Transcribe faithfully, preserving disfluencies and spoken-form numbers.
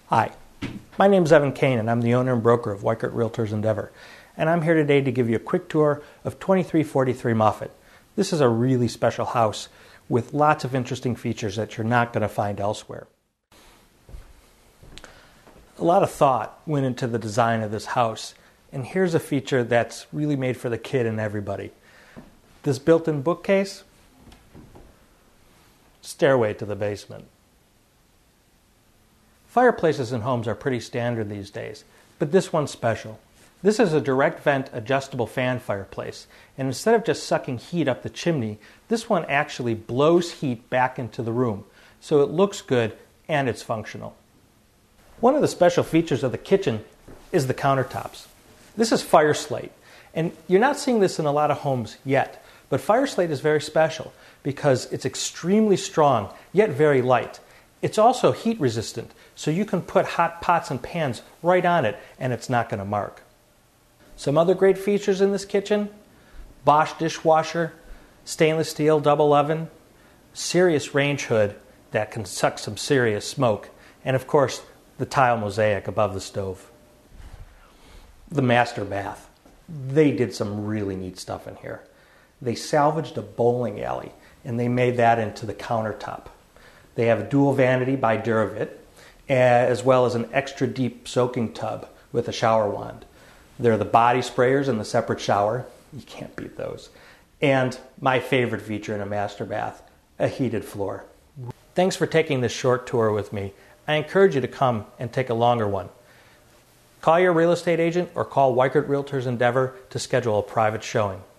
Hi, my name is Evan Kane and I'm the owner and broker of Weichert Realtors Endeavor, and I'm here today to give you a quick tour of twenty-three forty-three Moffett. This is a really special house with lots of interesting features that you're not going to find elsewhere. A lot of thought went into the design of this house, and here's a feature that's really made for the kid and everybody. This built-in bookcase, stairway to the basement. Fireplaces in homes are pretty standard these days, but this one's special. This is a direct vent adjustable fan fireplace, and instead of just sucking heat up the chimney, this one actually blows heat back into the room, so it looks good and it's functional. One of the special features of the kitchen is the countertops. This is fire slate, and you're not seeing this in a lot of homes yet, but fire slate is very special because it's extremely strong, yet very light. It's also heat resistant, so you can put hot pots and pans right on it and it's not going to mark. Some other great features in this kitchen: Bosch dishwasher, stainless steel double oven, serious range hood that can suck some serious smoke, and of course the tile mosaic above the stove. The master bath. They did some really neat stuff in here. They salvaged a bowling alley and they made that into the countertop. They have a dual vanity by Duravit, as well as an extra deep soaking tub with a shower wand. There are the body sprayers in the separate shower. You can't beat those. And my favorite feature in a master bath, a heated floor. Thanks for taking this short tour with me. I encourage you to come and take a longer one. Call your real estate agent or call Weichert Realtors Endeavor to schedule a private showing.